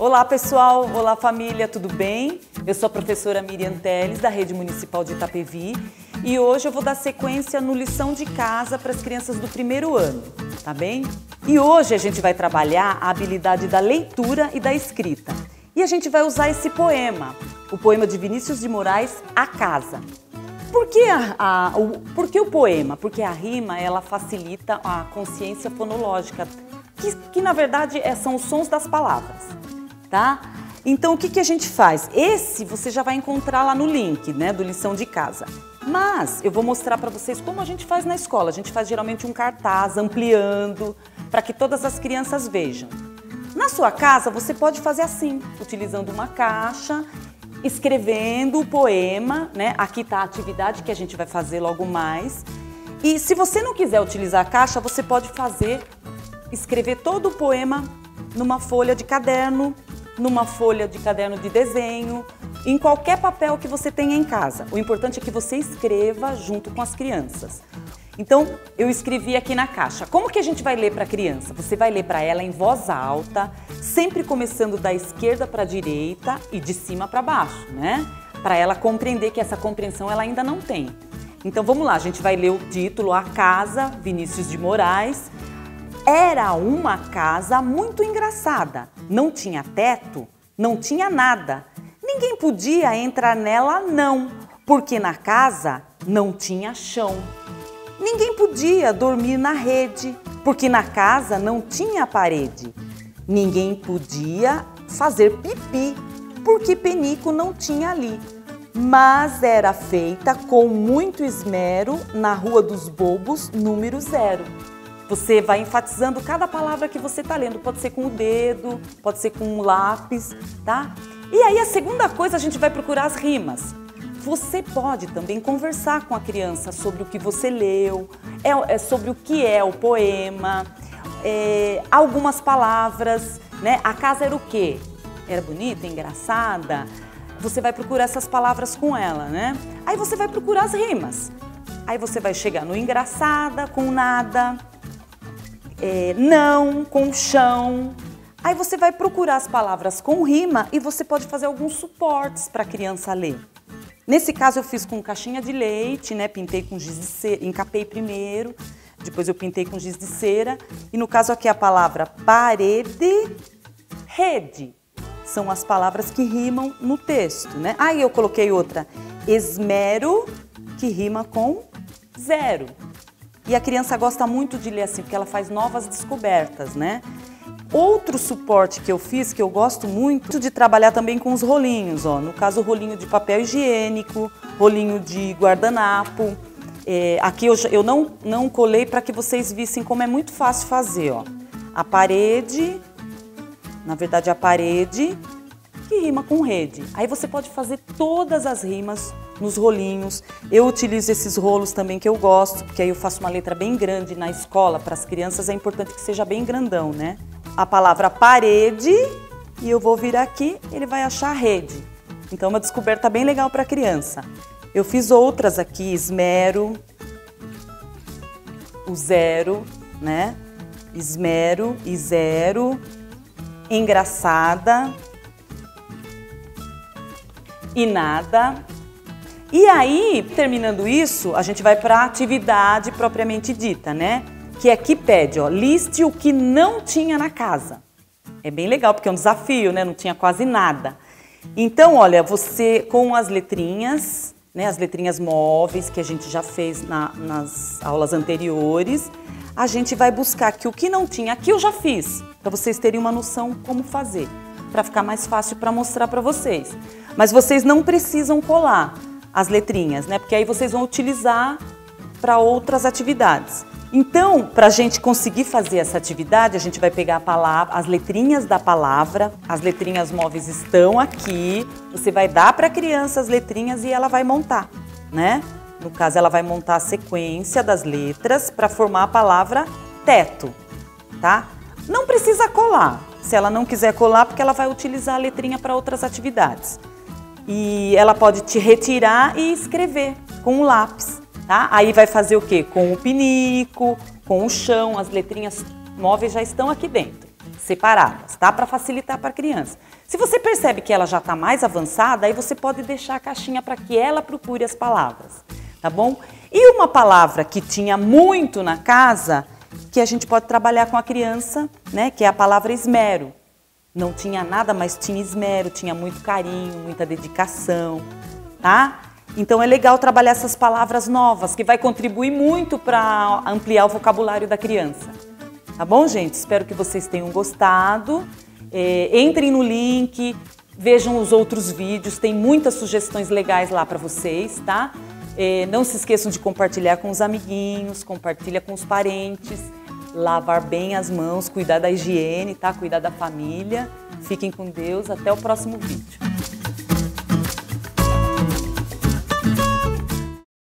Olá pessoal, olá família, tudo bem? Eu sou a professora Miriam Teles, da Rede Municipal de Itapevi, e hoje eu vou dar sequência no lição de casa para as crianças do primeiro ano, tá bem? E hoje a gente vai trabalhar a habilidade da leitura e da escrita. E a gente vai usar esse poema, o poema de Vinícius de Moraes, A Casa. Por que o poema? Porque a rima, ela facilita a consciência fonológica, que na verdade são os sons das palavras, tá? Então o que a gente faz? Esse você já vai encontrar lá no link, né, do lição de casa. Mas eu vou mostrar para vocês como a gente faz na escola. A gente faz geralmente um cartaz ampliando para que todas as crianças vejam. Na sua casa você pode fazer assim, utilizando uma caixa, escrevendo o poema, né? Aqui está a atividade que a gente vai fazer logo mais. E se você não quiser utilizar a caixa, você pode escrever todo o poema numa folha de caderno, numa folha de caderno de desenho, em qualquer papel que você tenha em casa. O importante é que você escreva junto com as crianças. Então, eu escrevi aqui na caixa. Como que a gente vai ler para a criança? Você vai ler para ela em voz alta, sempre começando da esquerda para a direita e de cima para baixo, né? Para ela compreender, que essa compreensão ela ainda não tem. Então, vamos lá, a gente vai ler o título, A Casa, Vinícius de Moraes. Era uma casa muito engraçada. Não tinha teto, não tinha nada. Ninguém podia entrar nela, não, porque na casa não tinha chão. Ninguém podia dormir na rede, porque na casa não tinha parede. Ninguém podia fazer pipi, porque penico não tinha ali. Mas era feita com muito esmero na Rua dos Bobos, número 0. Você vai enfatizando cada palavra que você está lendo. Pode ser com o dedo, pode ser com um lápis, tá? E aí a segunda coisa, a gente vai procurar as rimas. Você pode também conversar com a criança sobre o que você leu, sobre o que é o poema, algumas palavras, né? A casa era o quê? Era bonita, engraçada? Você vai procurar essas palavras com ela, né? Aí você vai procurar as rimas. Aí você vai chegar no engraçada, com nada, não, com chão. Aí você vai procurar as palavras com rima e você pode fazer alguns suportes para a criança ler. Nesse caso eu fiz com caixinha de leite, né? Pintei com giz de cera, encapei primeiro, depois eu pintei com giz de cera. E no caso aqui a palavra parede, rede, são as palavras que rimam no texto, né? Aí eu coloquei outra, esmero, que rima com 0. E a criança gosta muito de ler assim, porque ela faz novas descobertas, né? Outro suporte que eu fiz, que eu gosto muito de trabalhar também com os rolinhos, ó. No caso, o rolinho de papel higiênico, rolinho de guardanapo. Aqui eu não colei para que vocês vissem como é muito fácil fazer, ó. A parede, na verdade a parede, que rima com rede. Aí você pode fazer todas as rimas nos rolinhos. Eu utilizo esses rolos também que eu gosto, porque aí eu faço uma letra bem grande na escola. Para as crianças é importante que seja bem grandão, né? A palavra parede, e eu vou virar aqui, ele vai achar rede. Então, uma descoberta bem legal para a criança. Eu fiz outras aqui, esmero, o 0, né? Esmero e 0, engraçada e nada. E aí, terminando isso, a gente vai para a atividade propriamente dita, né? Que aqui pede, ó, liste o que não tinha na casa. É bem legal, porque é um desafio, né? Não tinha quase nada. Então, olha, você com as letrinhas, né? As letrinhas móveis que a gente já fez nas aulas anteriores, a gente vai buscar aqui o que não tinha. Aqui eu já fiz, para vocês terem uma noção como fazer, para ficar mais fácil para mostrar para vocês. Mas vocês não precisam colar as letrinhas, né? Porque aí vocês vão utilizar para outras atividades. Então, para a gente conseguir fazer essa atividade, a gente vai pegar a palavra, as letrinhas da palavra, as letrinhas móveis estão aqui, você vai dar para a criança as letrinhas e ela vai montar, né? No caso, ela vai montar a sequência das letras para formar a palavra teto, tá? Não precisa colar, se ela não quiser colar, porque ela vai utilizar a letrinha para outras atividades. E ela pode te retirar e escrever com o lápis. Tá? Aí vai fazer o quê? Com o pinico, com o chão, as letrinhas móveis já estão aqui dentro, separadas, tá? Para facilitar para a criança. Se você percebe que ela já está mais avançada, aí você pode deixar a caixinha para que ela procure as palavras, tá bom? E uma palavra que tinha muito na casa, que a gente pode trabalhar com a criança, né, que é a palavra esmero. Não tinha nada, mas tinha esmero, tinha muito carinho, muita dedicação, tá? Então é legal trabalhar essas palavras novas, que vai contribuir muito para ampliar o vocabulário da criança. Tá bom, gente? Espero que vocês tenham gostado. Entrem no link, vejam os outros vídeos, tem muitas sugestões legais lá para vocês, tá? Não se esqueçam de compartilhar com os amiguinhos, compartilha com os parentes, lavar bem as mãos, cuidar da higiene, tá? Cuidar da família. Fiquem com Deus, até o próximo vídeo.